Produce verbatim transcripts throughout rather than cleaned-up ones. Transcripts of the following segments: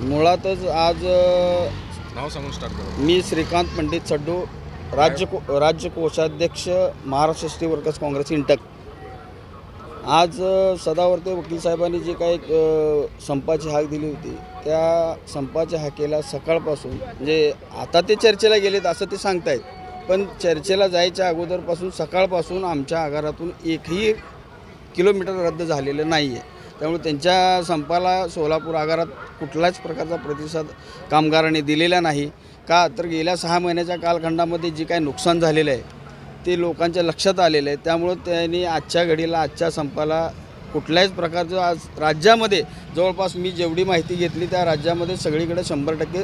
मुळातच आज अ, नाव सांगून स्टार्ट करू. मी श्रीकांत पंडित सड्डू, राज्य को राज्य कोषाध्यक्ष, Maharashtra S T workers Congress INTUC. आज अ, सदावर्ते वकील साहेबांनी जी काही अ, संपाची हाक दिली होती, त्या संपाच्या हाकेला सकाळपासून म्हणजे आता ते चर्चेला गेलेत असं ते सांगतायत, पण चर्चेला जायच्या अगोदरपासून सकाळपासून आमच्या आगारातून एकही किलोमीटर रद्द झालेलं नाही आहे. त्यामुळे त्यांच्या संपाला सोलापूर आगारात कुठल्याच प्रकारचा प्रतिसाद कामगारांनी दिलेला नाही. का तर गेल्या सहा महिन्याच्या कालखंडामध्ये जे काही नुकसान झालेलं आहे ते लोकांच्या लक्षात आलेलं आहे. त्यामुळं त्यांनी आजच्या घडीला आजच्या संपाला कुठल्याच प्रकारचं आज राज्यामध्ये जवळपास मी जेवढी माहिती घेतली त्या राज्यामध्ये सगळीकडे शंभर टक्के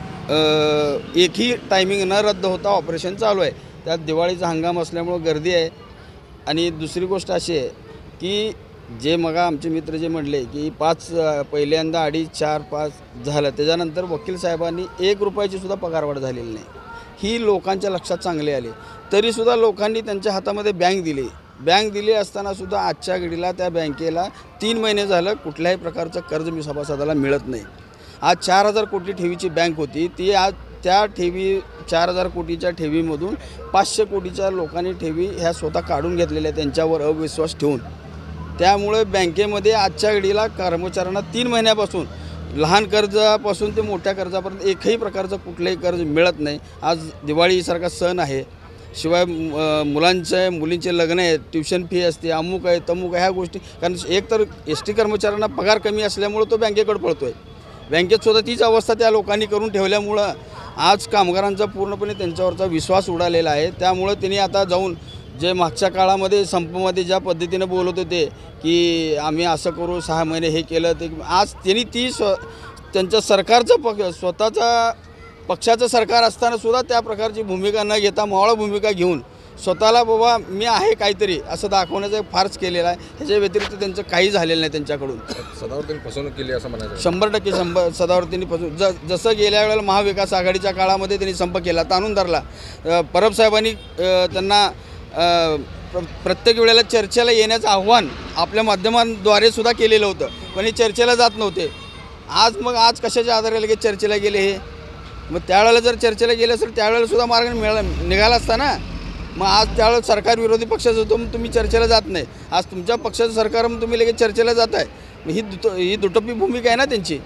एकही टायमिंग न रद्द होता ऑपरेशन चालू आहे. त्यात दिवाळीचा हंगाम असल्यामुळं गर्दी आहे. आणि दुसरी गोष्ट अशी आहे की जे मग आमचे मित्र जे म्हणले की पाच पहिल्यांदा अडीच चार पाच झालं, त्याच्यानंतर वकील साहेबांनी एक रुपयाची सुद्धा पगारवाढ झालेली नाही. ही लोकांच्या लक्षात चांगली आली. तरीसुद्धा लोकांनी त्यांच्या हातामध्ये बँक दिली. बँक दिली असतानासुद्धा आजच्या घडीला त्या बँकेला तीन महिने झालं कुठल्याही प्रकारचं कर्ज मी सभासदाला मिळत नाही. आज चार हजार कोटी ठेवीची बँक होती, ती आज त्या ठेवी चार हजार कोटीच्या ठेवीमधून पाचशे कोटीच्या लोकांनी ठेवी ह्या स्वतः काढून घेतलेल्या त्यांच्यावर अविश्वास ठेवून. त्यामुळे बँकेमध्ये आजच्या घडीला कर्मचाऱ्यांना तीन महिन्यापासून लहान कर्जापासून ते मोठ्या कर्जापर्यंत एकही प्रकारचं कुठलंही कर्ज मिळत नाही. आज दिवाळीसारखा सण आहे, शिवाय मुलांचे मुलींचे लग्न आहे, ट्युशन फी असते, अमुक आहे तमुक आहे, ह्या गोष्टी. कारण एक तर एस टी कर्मचाऱ्यांना पगार कमी असल्यामुळं तो बँकेकडे पळतो आहे. बँकेत सुद्धा तीच अवस्था त्या लोकांनी करून ठेवल्यामुळं आज कामगारांचा पूर्णपणे त्यांच्यावरचा विश्वास उडालेला आहे. त्यामुळं त्यांनी आता जाऊन जे मागच्या काळामध्ये संपमध्ये ज्या पद्धतीनं बोलत होते की आम्ही असं करू, सहा महिने हे केलं ते, आज त्यांनी ती स्व त्यांच्या सरकारचं पक्ष स्वतःचा पक्षाचं सरकार असतानासुद्धा त्या प्रकारची भूमिका न घेता मावळा भूमिका घेऊन स्वतःला बाबा मी आहे काहीतरी असं दाखवण्याचा फारच केलेला आहे. ह्याच्या व्यतिरिक्त त्यांचं काही झालेलं नाही त्यांच्याकडून. सदावर्तींनी फसवणूक केली असं म्हणायचं. शंभर टक्के शंभर सदावर्तींनी फसवून ज जसं गेल्या वेळेला महाविकास आघाडीच्या काळामध्ये त्यांनी संप केला, ताणून धरला. परब साहेबांनी त्यांना प्र प्रत्येक वेळेला चर्चेला येण्याचं आव्हान आपल्या माध्यमांद्वारे सुद्धा केलेलं होतं, पण हे चर्चेला जात नव्हते. आज मग आज कशाच्या आधारे लगेच चर्चेला गेले हे? मग त्यावेळेला जर चर्चेला गेले असेल त्यावेळेला सुद्धा मार्ग मिळाला निघाला असता ना. मग आज त्यावेळेला सरकार विरोधी पक्षाचं होतं मग तुम्ही चर्चेला जात नाही. आज तुमच्या पक्षाचं सरकार मग तुम्ही लगेच चर्चेला जात आहे. मग ही दुट ही दुटप्पी भूमिका आहे ना त्यांची.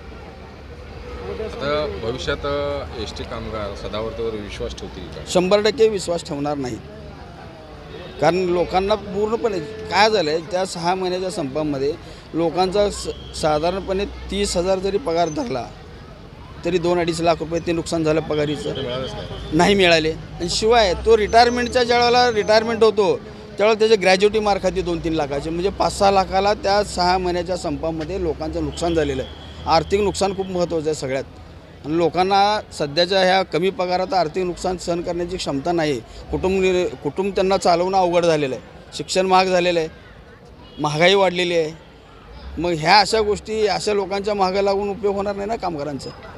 आता भविष्यात एस टी कामगार सदावर्तीवर विश्वास ठेवतील का? शंभर टक्के विश्वास ठेवणार नाही. कारण लोकांना पूर्णपणे काय झालं आहे, त्या सहा महिन्याच्या संपामध्ये लोकांचा स साधारणपणे तीस हजार जरी पगार धरला तरी दोन अडीच लाख रुपये ते नुकसान झालं पगारीचं. मिळालंच नाही नाही मिळाले. आणि शिवाय तो रिटायरमेंटच्या ज्या वेळेला रिटायरमेंट होतो त्यावेळेला त्याचे ग्रॅज्युटी मार्क खाती दोन तीन लाखाचे, म्हणजे पाच सहा लाखाला त्या सहा महिन्याच्या संपामध्ये लोकांचं नुकसान झालेलं आहे. आर्थिक नुकसान खूप महत्त्वाचं आहे सगळ्यात. आणि लोकांना सध्याच्या ह्या कमी पगारात आर्थिक नुकसान सहन करण्याची क्षमता नाही. कुटुंब कुटुंब त्यांना चालवणं अवघड झालेलं आहे. शिक्षण महाग झालेलं आहे, महागाई वाढलेली आहे. मग ह्या अशा गोष्टी अशा लोकांच्या मागं लागून उपयोग होणार नाही ना कामगारांचा.